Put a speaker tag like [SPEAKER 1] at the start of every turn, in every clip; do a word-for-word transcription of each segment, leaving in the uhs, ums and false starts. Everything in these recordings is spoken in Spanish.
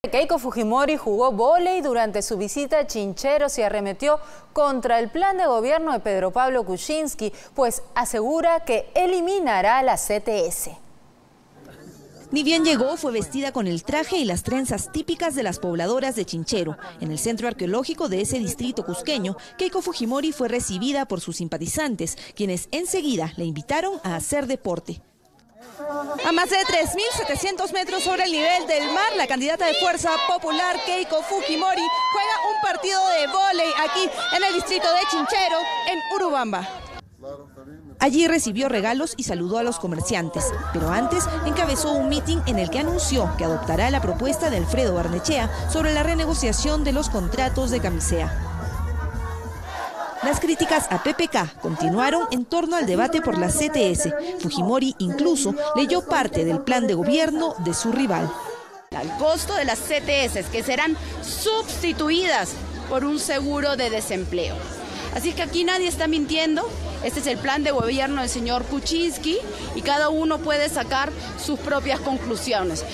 [SPEAKER 1] Keiko Fujimori jugó vóley durante su visita a Chincheros y arremetió contra el plan de gobierno de Pedro Pablo Kuczynski, pues asegura que eliminará la C T S.
[SPEAKER 2] Ni bien llegó, fue vestida con el traje y las trenzas típicas de las pobladoras de Chinchero. En el centro arqueológico de ese distrito cusqueño, Keiko Fujimori fue recibida por sus simpatizantes, quienes enseguida le invitaron a hacer deporte. A más de tres mil setecientos metros sobre el nivel del mar, la candidata de Fuerza Popular, Keiko Fujimori, juega un partido de vóley aquí en el distrito de Chinchero, en Urubamba. Allí recibió regalos y saludó a los comerciantes, pero antes encabezó un mitin en el que anunció que adoptará la propuesta de Alfredo Barnechea sobre la renegociación de los contratos de camisea. Las críticas a P P K continuaron en torno al debate por la C T S. Fujimori incluso leyó parte del plan de gobierno de su rival.
[SPEAKER 3] El costo de las C T S que serán sustituidas por un seguro de desempleo. Así que aquí nadie está mintiendo. Este es el plan de gobierno del señor Kuczynski y cada uno puede sacar sus propias conclusiones.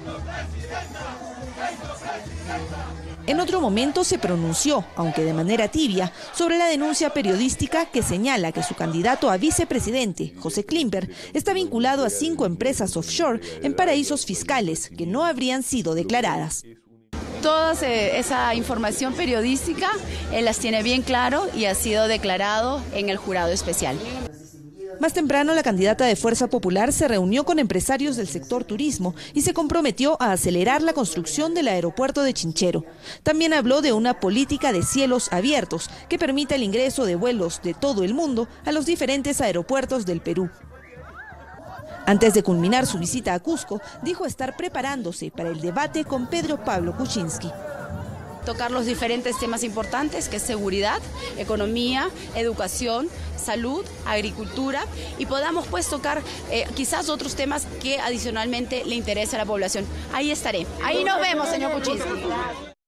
[SPEAKER 2] En otro momento se pronunció, aunque de manera tibia, sobre la denuncia periodística que señala que su candidato a vicepresidente, José Klimper, está vinculado a cinco empresas offshore en paraísos fiscales que no habrían sido declaradas.
[SPEAKER 3] Toda esa información periodística él las tiene bien claro y ha sido declarado en el jurado especial.
[SPEAKER 2] Más temprano, la candidata de Fuerza Popular se reunió con empresarios del sector turismo y se comprometió a acelerar la construcción del aeropuerto de Chinchero. También habló de una política de cielos abiertos que permita el ingreso de vuelos de todo el mundo a los diferentes aeropuertos del Perú. Antes de culminar su visita a Cusco, dijo estar preparándose para el debate con Pedro Pablo Kuczynski.
[SPEAKER 3] Tocar los diferentes temas importantes, que es seguridad, economía, educación, salud, agricultura, y podamos pues tocar eh, quizás otros temas que adicionalmente le interesa a la población. Ahí estaré. Ahí nos vemos, señor Kuczynski.